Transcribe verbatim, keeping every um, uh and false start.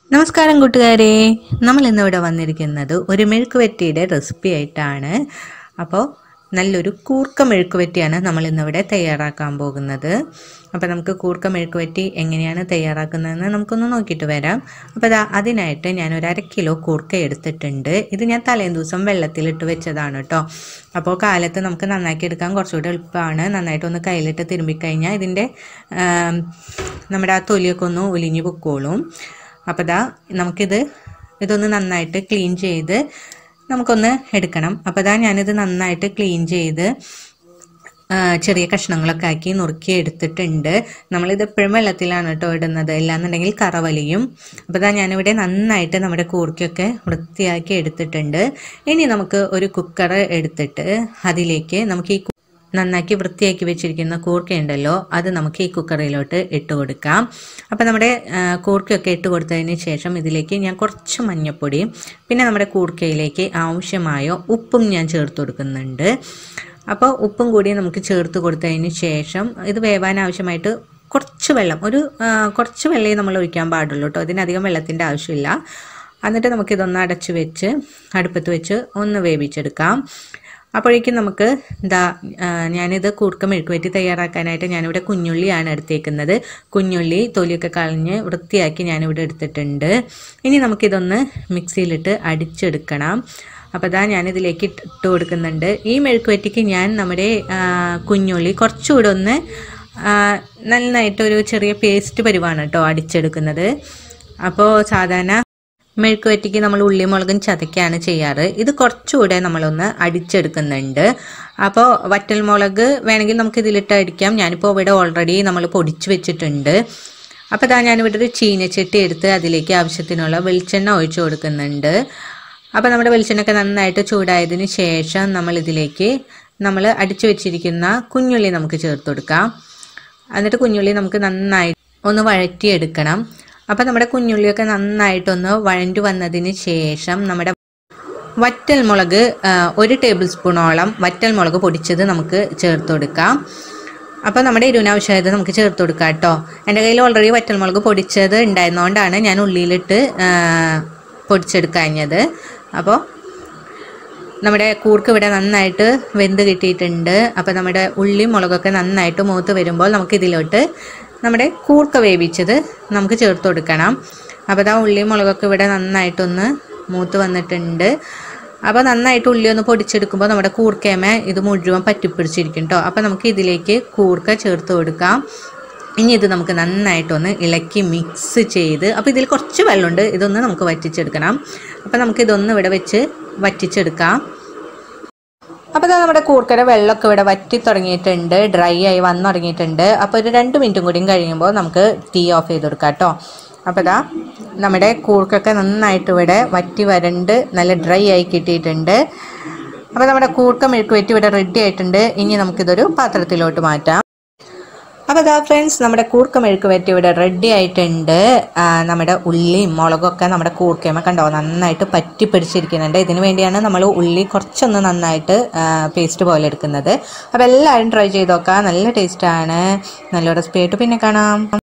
നമസ്കാരം കൂട്ടുകാരെ, നമ്മൾ ഇന്നിവിടെ വന്നിരിക്കുന്നത് ഒരു മെഴുക്കുവരട്ടിയുടെ റെസിപ്പി ആയിട്ടാണ്. അപ്പോൾ നല്ലൊരു കൂർക്ക മെഴുക്കുവരട്ടിയാണ് നമ്മൾ ഇന്നിവിടെ തയ്യാറാക്കാൻ പോകുന്നത്. അപ്പോൾ നമുക്ക് കൂർക്ക മെഴുക്കുവരട്ടി എങ്ങനെയാണ് തയ്യാറാക്കുന്നതെന്ന് നമുക്കൊന്ന് നോക്കിയിട്ട് വരാം. അപ്പോൾ അതാ അതിനായിട്ട് ഞാനൊരു അര കിലോ കൂർക്ക എടുത്തിട്ടുണ്ട്. ഇത് ഞാൻ തലേന്ന് ദിവസം വെള്ളത്തിലിട്ട് വെച്ചതാണ് കേട്ടോ. അപ്പോൾ കാലത്ത് നമുക്ക് നന്നാക്കി എടുക്കാൻ കുറച്ചുകൂടി എളുപ്പമാണ്. നന്നായിട്ടൊന്ന് കയ്യിലിട്ട് തിരുമ്പിക്കഴിഞ്ഞാൽ ഇതിൻ്റെ നമ്മുടെ ആ തൊലിയൊക്കെ ഒന്ന് ഒലിഞ്ഞു പൊക്കോളും. അപ്പോൾ ദാ നമുക്കിത് ഇതൊന്ന് നന്നായിട്ട് ക്ലീൻ ചെയ്ത് നമുക്കൊന്ന് എടുക്കണം. അപ്പോൾ ദാ ഞാനിത് നന്നായിട്ട് ക്ലീൻ ചെയ്ത് ചെറിയ കഷ്ണങ്ങളൊക്കെ ആക്കി നുറുക്കി എടുത്തിട്ടുണ്ട്. നമ്മളിത് എപ്പോഴും വെള്ളത്തിലാണ് കേട്ടോ ഇടുന്നത്, ഇല്ലാന്നുണ്ടെങ്കിൽ കറവലിയും. അപ്പോൾ ദാ ഞാനിവിടെ നന്നായിട്ട് നമ്മുടെ കൂർക്കയൊക്കെ വൃത്തിയാക്കി എടുത്തിട്ടുണ്ട്. ഇനി നമുക്ക് ഒരു കുക്കർ എടുത്തിട്ട് അതിലേക്ക് നമുക്ക് ഈ നന്നാക്കി വൃത്തിയാക്കി വെച്ചിരിക്കുന്ന കൂർക്കയുണ്ടല്ലോ, അത് നമുക്ക് ഈ കുക്കറിലോട്ട് ഇട്ട് കൊടുക്കാം. അപ്പോൾ നമ്മുടെ കൂർക്കയൊക്കെ ഇട്ട് കൊടുത്തതിന് ശേഷം ഇതിലേക്ക് ഞാൻ കുറച്ച് മഞ്ഞൾപ്പൊടിയും പിന്നെ നമ്മുടെ കൂർക്കയിലേക്ക് ആവശ്യമായ ഉപ്പും ഞാൻ ചേർത്ത് കൊടുക്കുന്നുണ്ട്. അപ്പോൾ ഉപ്പും കൂടി നമുക്ക് ചേർത്ത് കൊടുത്തതിന് ശേഷം ഇത് വേവാൻ ആവശ്യമായിട്ട് കുറച്ച് വെള്ളം, ഒരു കുറച്ച് വെള്ളമേ നമ്മൾ ഒഴിക്കാൻ പാടുള്ളൂ കേട്ടോ, ഇതിനധികം വെള്ളത്തിൻ്റെ ആവശ്യമില്ല. എന്നിട്ട് നമുക്കിതൊന്ന് അടച്ച് വെച്ച് അടുപ്പത്ത് വെച്ച് ഒന്ന് വേവിച്ചെടുക്കാം. അപ്പോഴേക്കും നമുക്ക് എന്താ ഞാനിത് കൂർക്ക മെഴുക്കുവരട്ടി തയ്യാറാക്കാനായിട്ട് ഞാനിവിടെ കുഞ്ഞുള്ളിയാണ് എടുത്തേക്കുന്നത്. കുഞ്ഞുള്ളി തൊലിയൊക്കെ കളഞ്ഞ് വൃത്തിയാക്കി ഞാനിവിടെ എടുത്തിട്ടുണ്ട്. ഇനി നമുക്കിതൊന്ന് മിക്സിയിലിട്ട് അടിച്ചെടുക്കണം. അപ്പോൾ അതാ ഞാനിതിലേക്ക് ഇട്ട് കൊടുക്കുന്നുണ്ട്. ഈ മെഴുക്കുവരട്ടിക്ക് ഞാൻ നമ്മുടെ കുഞ്ഞുള്ളി കുറച്ചുകൂടെ ഒന്ന് നന്നായിട്ടൊരു ചെറിയ പേസ്റ്റ് പരിവാണ് കേട്ടോ അടിച്ചെടുക്കുന്നത്. അപ്പോൾ സാധാരണ മെഴുക്കുവരട്ടിക്ക് നമ്മൾ ഉള്ളിയും മുളകും ചതയ്ക്കാണ് ചെയ്യാറ്. ഇത് കുറച്ചുകൂടെ നമ്മളൊന്ന് അടിച്ചെടുക്കുന്നുണ്ട്. അപ്പോൾ വറ്റൽമുളക് വേണമെങ്കിൽ നമുക്ക് ഇതിലിട്ട് അടിക്കാം. ഞാനിപ്പോൾ ഇവിടെ ഓൾറെഡി നമ്മൾ പൊടിച്ച് വെച്ചിട്ടുണ്ട്. അപ്പോൾ അതാ ഞാനിവിടെ ഒരു ചീനച്ചട്ടി എടുത്ത് അതിലേക്ക് ആവശ്യത്തിനുള്ള വെളിച്ചെണ്ണ ഒഴിച്ചു കൊടുക്കുന്നുണ്ട്. അപ്പോൾ നമ്മുടെ വെളിച്ചെണ്ണയൊക്കെ നന്നായിട്ട് ചൂടായതിന് ശേഷം നമ്മളിതിലേക്ക് നമ്മൾ അടിച്ചു വെച്ചിരിക്കുന്ന കുഞ്ഞുള്ളി നമുക്ക് ചേർത്ത് കൊടുക്കാം. എന്നിട്ട് കുഞ്ഞുള്ളി നമുക്ക് നന്നായി ഒന്ന് വഴറ്റിയെടുക്കണം. അപ്പോൾ നമ്മുടെ കുഞ്ഞുള്ളിയൊക്കെ നന്നായിട്ടൊന്ന് വഴഞ്ഞു വന്നതിന് ശേഷം നമ്മുടെ വറ്റൽമുളക് ഒരു ടേബിൾ സ്പൂണോളം വറ്റൽമുളക് പൊടിച്ചത് നമുക്ക് ചേർത്ത് കൊടുക്കാം. അപ്പോൾ നമ്മുടെ എരിവിനാവശ്യമായത് നമുക്ക് ചേർത്ത് കൊടുക്കാം കേട്ടോ. എൻ്റെ കയ്യിൽ ഓൾറെഡി വറ്റൽമുളക് പൊടിച്ചത് ഉണ്ടായിരുന്നതുകൊണ്ടാണ് ഞാൻ ഉള്ളിയിലിട്ട് പൊടിച്ചെടുക്കാഞ്ഞത്. അപ്പോൾ നമ്മുടെ കൂർക്ക ഇവിടെ നന്നായിട്ട് വെന്ത് കിട്ടിയിട്ടുണ്ട്. അപ്പോൾ നമ്മുടെ ഉള്ളി മുളകൊക്കെ നന്നായിട്ട് മൂത്ത് വരുമ്പോൾ നമുക്കിതിലോട്ട് നമ്മുടെ കൂർക്ക വേവിച്ചത് നമുക്ക് ചേർത്ത് കൊടുക്കണം. അപ്പോൾ അതാ ഉള്ളി മുളകൊക്കെ ഇവിടെ നന്നായിട്ടൊന്ന് മൂത്ത് വന്നിട്ടുണ്ട്. അപ്പോൾ നന്നായിട്ട് ഉള്ളി ഒന്ന് പൊടിച്ചെടുക്കുമ്പോൾ നമ്മുടെ കൂർക്കയമേ ഇത് മുഴുവൻ പറ്റിപ്പിടിച്ചിരിക്കും കേട്ടോ. അപ്പോൾ നമുക്ക് ഇതിലേക്ക് കൂർക്ക ചേർത്ത് കൊടുക്കാം. ഇനി ഇത് നമുക്ക് നന്നായിട്ടൊന്ന് ഇളക്കി മിക്സ് ചെയ്ത്, അപ്പോൾ ഇതിൽ കുറച്ച് വെള്ളമുണ്ട്, ഇതൊന്ന് നമുക്ക് വറ്റിച്ചെടുക്കണം. അപ്പോൾ നമുക്കിതൊന്ന് ഇവിടെ വെച്ച് വറ്റിച്ചെടുക്കാം. അപ്പോൾ ഇതാ നമ്മുടെ കൂർക്കയുടെ വെള്ളമൊക്കെ ഇവിടെ വറ്റി തുടങ്ങിയിട്ടുണ്ട്, ഡ്രൈ ആയി വന്നു തുടങ്ങിയിട്ടുണ്ട്. അപ്പോൾ ഒരു രണ്ട് മിനിറ്റും കൂടിയും കഴിയുമ്പോൾ നമുക്ക് തീ ഓഫ് ചെയ്ത് കൊടുക്കാം കേട്ടോ. അപ്പോൾ ഇതാ നമ്മുടെ കൂർക്കൊക്കെ നന്നായിട്ട് ഇവിടെ വറ്റി വരണ്ട് നല്ല ഡ്രൈ ആയി കിട്ടിയിട്ടുണ്ട്. അപ്പോൾ നമ്മുടെ കൂർക്ക മെഴുക്കുവരട്ടി ഇവിടെ റെഡി ആയിട്ടുണ്ട്. ഇനി നമുക്കിതൊരു പാത്രത്തിലോട്ട് മാറ്റാം. അപ്പോൾ അതാ ഫ്രണ്ട്സ്, നമ്മുടെ കൂർക്ക മെഴുക്കുവരട്ടി ഇവിടെ റെഡി ആയിട്ടുണ്ട്. നമ്മുടെ ഉള്ളിയും മുളകൊക്കെ നമ്മുടെ കൂർക്കയമ കണ്ടോ നന്നായിട്ട് പറ്റി പിടിച്ചിരിക്കുന്നുണ്ട്. ഇതിനു വേണ്ടിയാണ് നമ്മൾ ഉള്ളി കുറച്ചൊന്ന് നന്നായിട്ട് പേസ്റ്റ് പോലെ എടുക്കുന്നത്. അപ്പോൾ എല്ലാവരും ട്രൈ ചെയ്ത് നോക്കാം, നല്ല ടേസ്റ്റാണ്. നല്ല റെസിപ്പി ആയിട്ട് പിന്നെ കാണാം.